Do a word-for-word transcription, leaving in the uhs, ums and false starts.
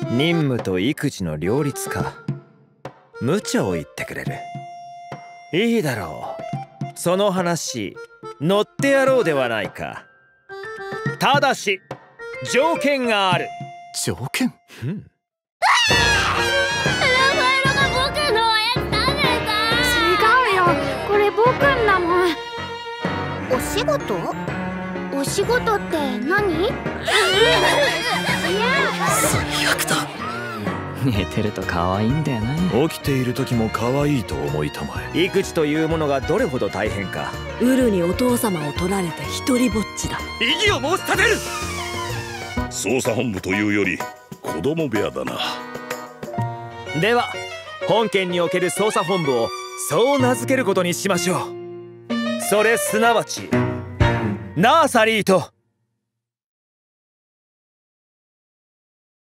任務と育児の両立か。無茶を言ってくれる。いいだろう、その話乗ってやろうではないか。ただし条件がある。 条件？ うん、 ラファエロが僕のおやつ食べた。 違うよ、これ僕んだもん。 お仕事？お仕事って何？ 最悪だ。 寝てると可愛いんだよね。 起きている時も可愛いと思いたまえ。 育児というものがどれほど大変か。 ウルにお父様を取られて一人ぼっちだ。 異議を申し立てる。 捜査本部というより子供部屋だな。 では本件における捜査本部をそう名付けることにしましょう。それすなわちナーサリーと